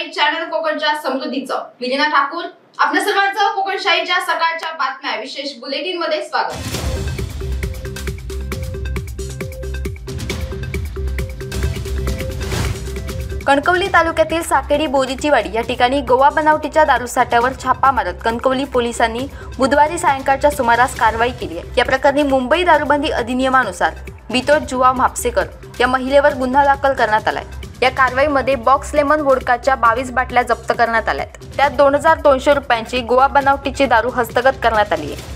आहे चॅनल कोकणच्या समृद्धीचं विलिना ठाकूर. आपल्या सर्वांचं कोकणशाहीच्या सकाळच्या बातम्या विशेष बुलेटिन मध्ये स्वागत. कणकवली तालुक्यातील साकेरी बोरीचीवाडी या ठिकाणी गोवा बनावटीच्या दारूसाठ्यावर छापा मारत कणकवली पोलिसांनी बुधवारी सायंकाळच्या सुमारास कारवाई केली आहे. या प्रकरणी मुंबई दारूबंदी अधिनियमानुसार बितोड जुवा म्हापसेकर या महिलेवर गुन्हा दाखल करण्यात आलाय. या कारवाईमध्ये बॉक्स लेमन वोडकाच्या 22 बाटल्या जप्त करण्यात आल्यात. त्यात 2200 रुपयांची गोवा बनावटीची दारू हस्तगत करण्यात आली आहे.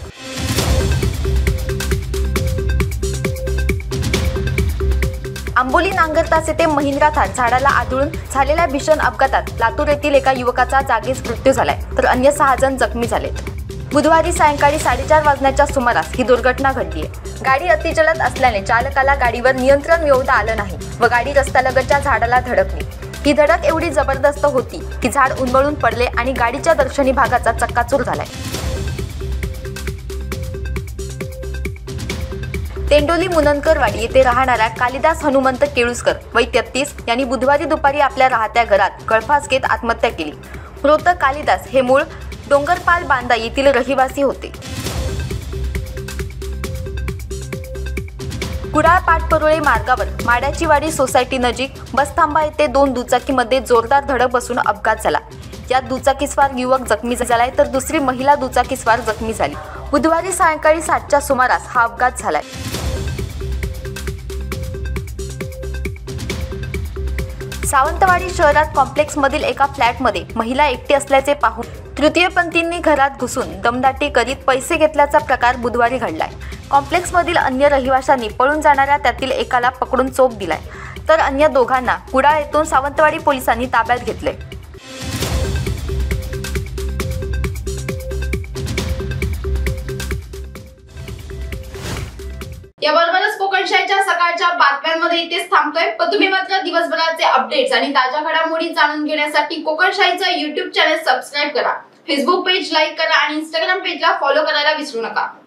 आंबोली नांगरतास येथे महिंद्रा थार झाडाला आदळून झालेल्या भीषण अपघातात लातूर येथील एका युवकाचा जागीच मृत्यू झालाय तर अन्य 6 जण जखमी झालेत. बुधवारी सायंकाळी 4:30 वाजण्याच्या सुमारास ही दुर्घटना घडली आहे. गाडी अतिजलद असल्याने चालकाला गाडीवर नियंत्रण मिळवता आलं नाही व गाडी रस्त्यालगतच्या झाडाला धडकली. ही धडक एवढी जबरदस्त होती की झाड उन्मळून पडले आणि गाडीच्या दर्शनी भागाचा चक्काचूर झालाय. तेंडोली मुननकरवाडी येथे राहणाऱ्या कालिदास हनुमंत केळुसकर वय 33 यांनी बुधवारी दुपारी आपल्या राहत्या घरात गळफास घेत आत्महत्या केली. मृत कालिदास हे मूळ डोंगरपाल बांदा येथील रहिवासी होते. कुडाळ पाटपरोळे मार्गावर माड्याचीवाडी सोसायटी नजीक बसथांबा येथे 2 दुचाकीमध्ये जोरदार धडक बसून अपघात झाला. यात दुचाकीस्वार युवक जखमी झालाय तर दुसरी महिला दुचाकीस्वार जखमी झाली. बुधवारी सायंकाळी 7च्या सुमारास हा अपघात झालाय. सावंतवाडी शहरात कॉम्प्लेक्समधील एका फ्लॅटमध्ये महिला एकटी असल्याचे पाहून तृतीयपंथींनी घरात घुसून दमदाटी करीत पैसे घेतल्याचा प्रकार बुधवारी घडलाय. कॉम्प्लेक्समधील अन्य रहिवाशांनी पळून जाणाऱ्या त्यातील एकाला पकडून चोप दिलाय तर अन्य दोघांना कुडाळ येथून सावंतवाडी पोलिसांनी ताब्यात घेतले. याबरोबरच कोकणशाहीच्या सकाळच्या बातम्यांमध्ये इथेच थांबतोय. पण तुम्ही मात्र दिवसभराचे अपडेट्स आणि ताज्या घडामोडी जाणून घेण्यासाठी कोकणशाहीचं YouTube चॅनल सबस्क्राईब करा, फेसबुक पेज लाईक करा आणि Instagram पेजला फॉलो करायला विसरू नका.